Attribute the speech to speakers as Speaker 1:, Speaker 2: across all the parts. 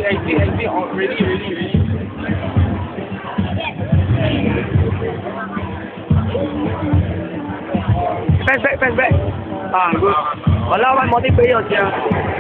Speaker 1: exit, ready. Back. Ah, good. Wala man motivate yun siya.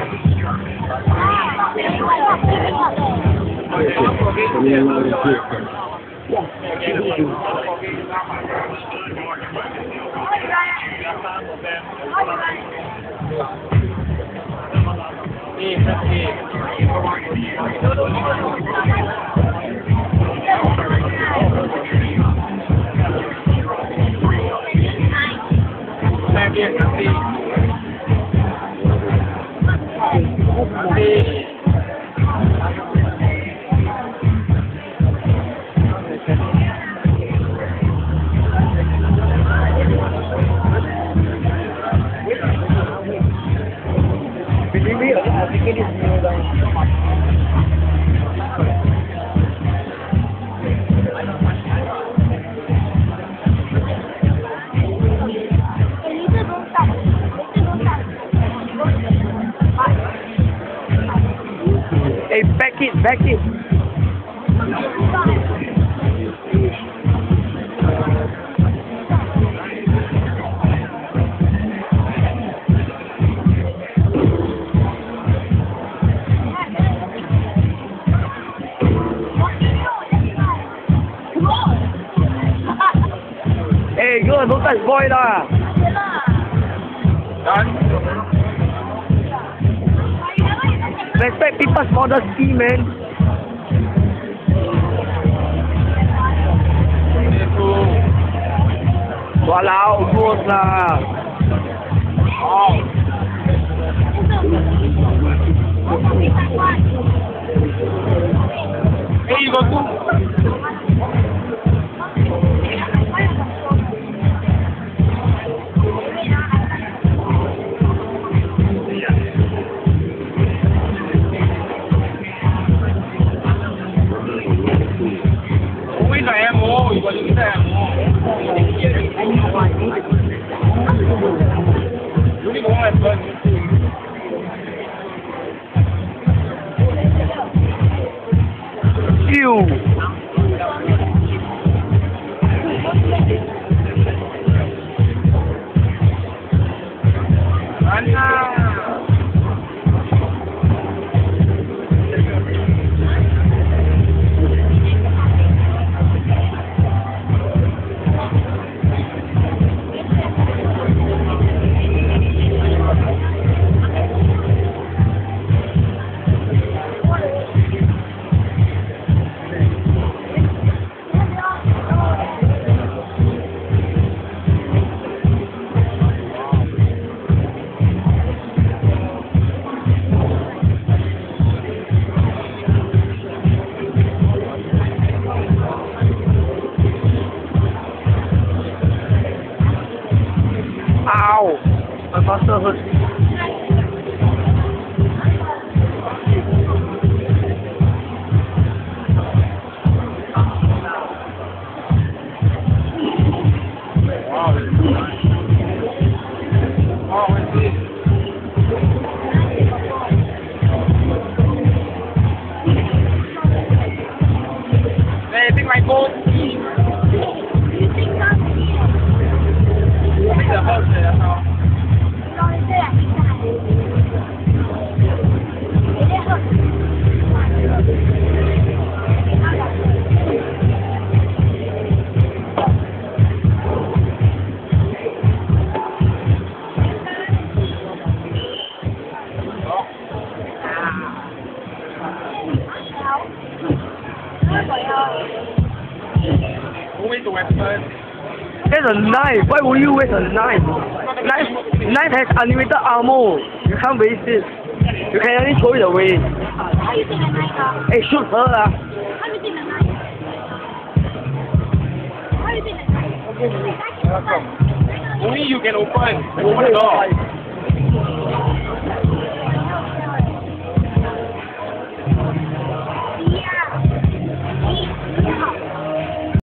Speaker 1: Hey, back it. Hey, good, don't touch boy lah. Done. Respect people's modesty, man. Walau, good lah. Oh. Hey, you got two. Ow! My muscle hurts. Hey, I think my goal. There's a knife. Why would you waste a knife? Knife has unlimited ammo. You can't waste it. You can only throw it away.
Speaker 2: How you take a knife?
Speaker 1: Hey, shoot her lah.
Speaker 2: How you take a knife? How you take a knife?
Speaker 1: Only you can open the door.